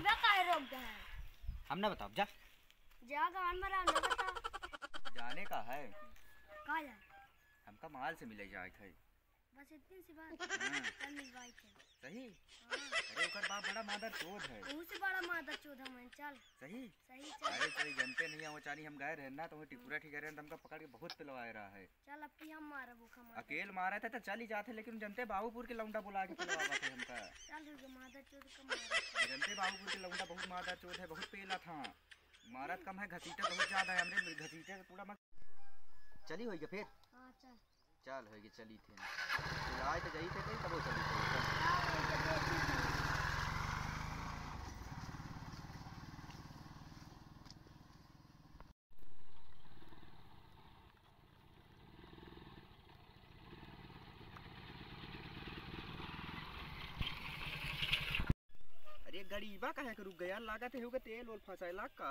बा काहे रोक दे है? हम ना बताओ जा। जा गान में राम ना बता। जाने का है। कहाँ जा? हमका माल से मिले जाए थे। बस इतनी सी बात। कल मिलवाई थे। सही? हाँ। अरे ओकर बाप बड़ा मादर चोद है। उससे बड़ा मादर चोद है चल। सही? सही चल। अरे कोई जानते नहीं है वो चानी हम गए रहे ना तो वो टिकुरा ठीक रहे हमका पकड़ के बहुत पिलवा रहा है। चल अब की हम मारे भूखा मार। अकेले मारा था तो चल ही जाते लेकिन जानते बाबूपुर के लौंडा बुला के पिलवावा थे हमका। चल रुक मादर चोद का मारा। जानते बाबूपुर के लौंडा बहुत मादर चोद है बहुत पेला था। मारत कम है घसीटा बहुत ज्यादा है हमरे घसीटे का पूरा मत चली होई फिर। हां चल चल होगी चली थी बुलाए तो गई थे कहीं तब वो चली थी। अरे गरीबा कहे के रुक गया लागत है तेल ओल फसाइला का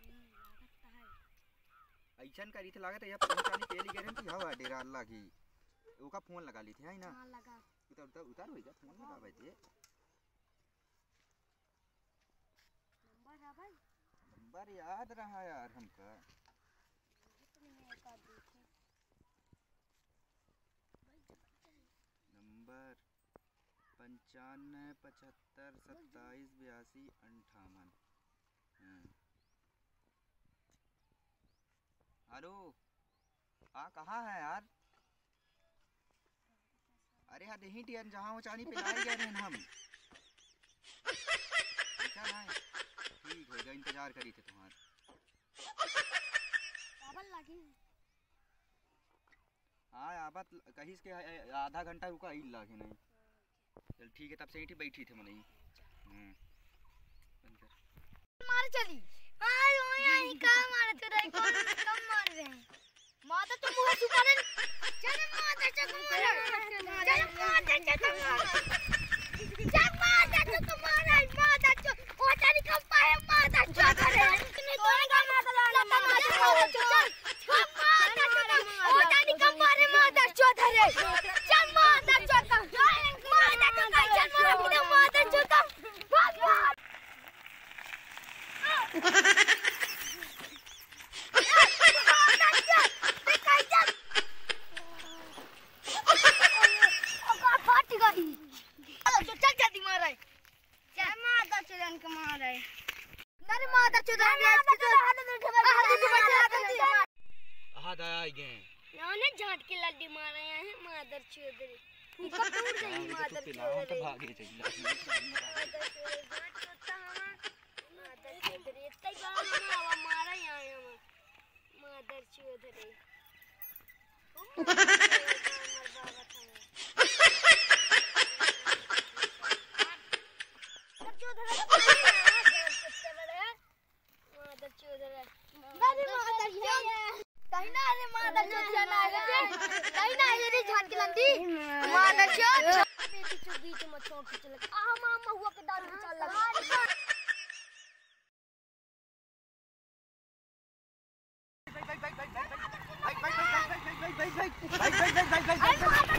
ऐसन करी थी लागत है पहुंचाने के लिए गए थे हवा डेरा अल्लाह की ओका फोन लगा ली थी है ना। हां लगा उतार हो जा फोन लगा भाई थे नंबर है भाई। नंबर याद रहा यार हमका। नंबर 95 75 27 82 58। हेलो हाँ कहाँ है यार? अरे हाँ दही टियन जहाँ वो चानी पिलाई गए हैं हम। अच्छा ना ठीक होगा इंतजार करी थे तुम्हारे। हाँ आबत कहीं के आधा घंटा रुका ही लागे नहीं। चल ठीक है तब से ही बैठी थे मने मार चली हां यही का मारे तो रही कौन कम मार रहे हैं माता तो मुंह सुखा ले। चल माता चल मार चल माता चल मार चल माता चल मार माता चल ओ तेरी कम पाए माता चल करे तो का माता लाना माता चल चल माता चल ओ तेरी कम मारे माता चल धरे चल माता चल माता चल माता चल भाग भाग झाट के लड्डी मार रहे हैं मादर चौधरी फूका टूट गई मादर चौधरी भागे चली मादर चौधरी इतना गाना हवा मारा यहाँ हम मादर चौधरी बीच में चौक चल आ मामा हुआ के दारू चल लगा भाई